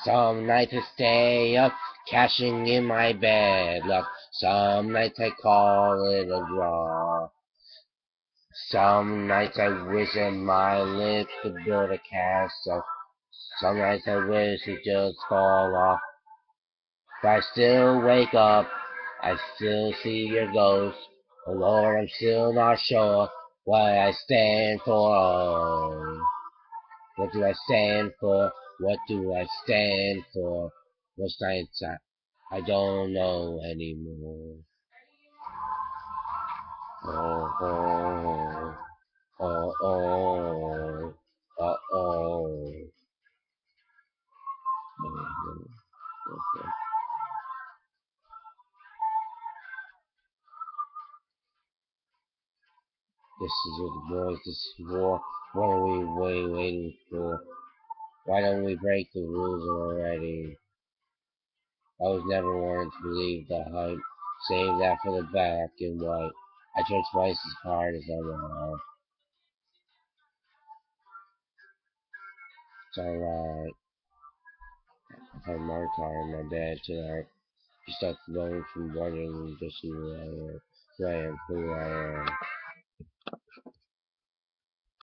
Some nights I stay up, cashing in my bed luck. Some nights I call it a draw. Some nights I wish that my lips could build a castle. Some nights I wish it just fall off. But I still wake up, I still see your ghost. Oh Lord, I'm still not sure what I stand for. Oh, what do I stand for? What do I stand for? Most nights I don't know anymore. Oh, oh, oh, oh, oh, oh. This is what boys, this is war. What are we waiting for? Why don't we break the rules already? I was never one to believe the hype. Save that for the black and white. I tried twice as hard as I went. It's alright. I had Marta in my bed tonight. She stopped going from wondering just who I am. Who I am.